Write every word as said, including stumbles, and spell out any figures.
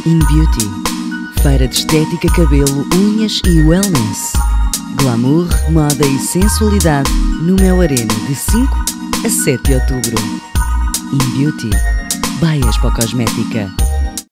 In Beauty, feira de estética, cabelo, unhas e wellness. Glamour, moda e sensualidade no Mel Arena de cinco a sete de outubro. In Beauty, by Expo Cosmética.